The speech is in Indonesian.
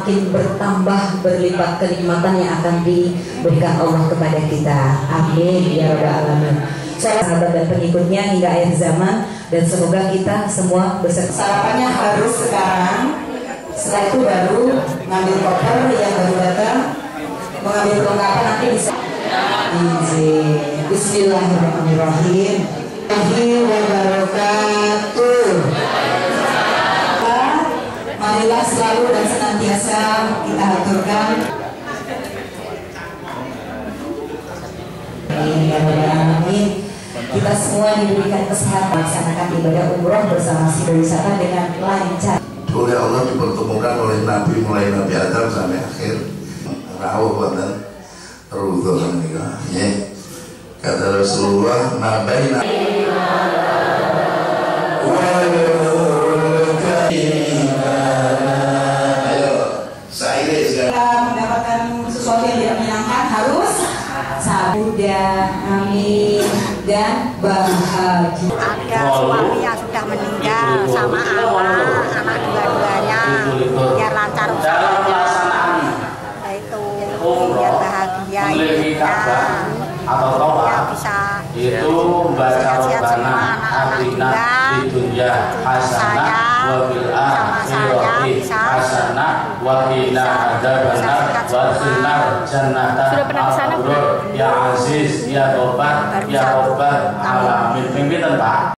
makin bertambah berlipat kenikmatan yang akan diberikan Allah kepada kita. Amin ya rabbal alamin. Sahabat dan pengikutnya hingga akhir zaman, dan semoga kita semua beserta. Sarapannya harus sekarang. Setelah itu baru ngambil koper yang baru datang, mengambil perlengkapan nanti bisa. Bismillahirrahmanirrahim. Marilah selalu dan senantiasa kita aturkan. Amin. Kita semua diberikan kesehatan melaksanakan ibadah umroh bersama si wisata dengan lancar. Oleh Allah dipertemukan oleh Nabi, mulai Nabi Adam sampai akhir rawuh dan rudhu menikah. Kata Rasulullah, nabaina mendapatkan sesuatu yang tidak menyenangkan harus sabar, amin, dan bahagia. Ada suami yang sudah meninggal sama anak dua-duanya, biar lancar usahanya, itu biar bahagia hidupnya, biar bisa itu membaca Rabbana atina fid dunya hasanah wa fil akhirati hasanah wa qina adzabannar wa jannatan ya Aziz ya Tobat ya Robbal alamin. Pimpinan Pak.